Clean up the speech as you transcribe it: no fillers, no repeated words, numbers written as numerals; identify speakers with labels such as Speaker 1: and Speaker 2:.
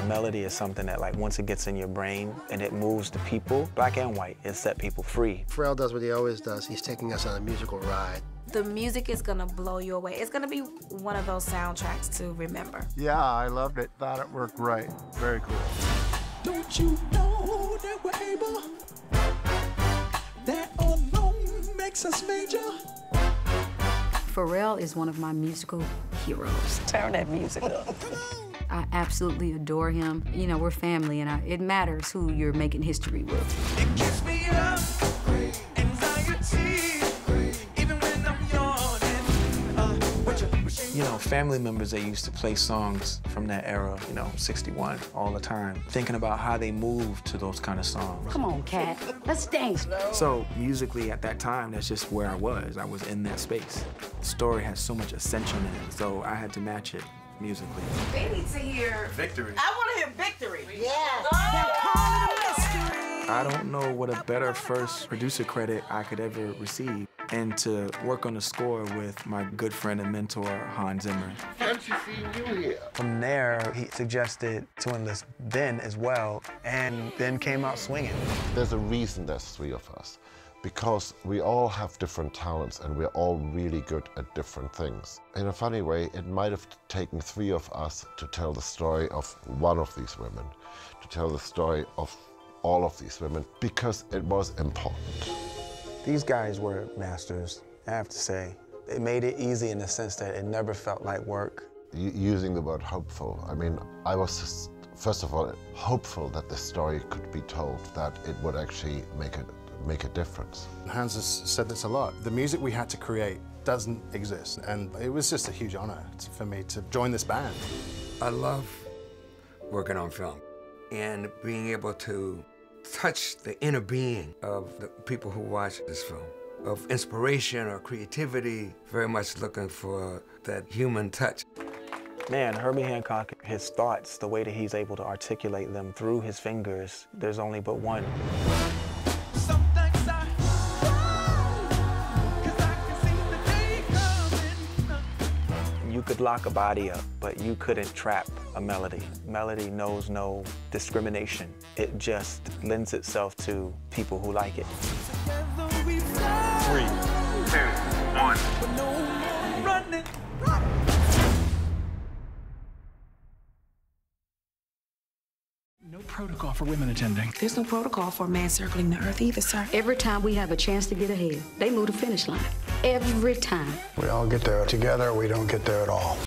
Speaker 1: Melody is something that, like, once it gets in your brain and it moves the people, black and white, it set people free.
Speaker 2: Pharrell does what he always does. He's taking us on a musical ride.
Speaker 3: The music is gonna blow you away. It's gonna be one of those soundtracks to remember.
Speaker 4: Yeah, I loved it. Thought it worked great. Very cool.
Speaker 5: Don't you know that we're able? That alone makes us major.
Speaker 6: Pharrell is one of my musical heroes.
Speaker 7: Turn that music up.
Speaker 6: I absolutely adore him. You know, we're family, and it matters who you're making history with.
Speaker 5: It gives me up, anxiety, even when I'm yawning.
Speaker 1: You know, family members, they used to play songs from that era, you know, 61, all the time, thinking about how they moved to those kind of songs.
Speaker 6: Come on, Kat, let's dance.
Speaker 1: So musically at that time, that's just where I was. I was in that space. The story has so much ascension in it, so I had to match it musically.
Speaker 3: They need to hear
Speaker 8: Victory.
Speaker 3: I want to hear Victory.
Speaker 7: Yes.
Speaker 1: I don't know what a better first producer credit I could ever receive, and to work on the score with my good friend and mentor, Hans Zimmer.
Speaker 8: Fancy seeing you here.
Speaker 1: From there, he suggested to enlist Ben as well, and Ben came out swinging.
Speaker 8: There's a reason there's three of us, because we all have different talents and we're all really good at different things. In a funny way, it might have taken three of us to tell the story of one of these women, to tell the story of all of these women, because it was important.
Speaker 1: These guys were masters, I have to say. It made it easy in the sense that it never felt like work.
Speaker 8: Using the word hopeful, I mean, I was just, first of all, hopeful that the story could be told, that it would actually make a difference.
Speaker 4: Hans has said this a lot. The music we had to create doesn't exist, and it was just a huge honor for me to join this band.
Speaker 9: I love working on film and being able to touch the inner being of the people who watch this film, of inspiration or creativity, very much looking for that human touch.
Speaker 1: Man, Herbie Hancock, his thoughts, the way that he's able to articulate them through his fingers, there's only but one. You could lock a body up, but you couldn't trap a melody. Melody knows no discrimination. It just lends itself to people who like it.
Speaker 5: 3, 2, 1.
Speaker 10: No protocol for women attending.
Speaker 3: There's no protocol for a man circling the earth either, sir.
Speaker 6: Every time we have a chance to get ahead, they move the finish line. Every time.
Speaker 2: We all get there together, we don't get there at all.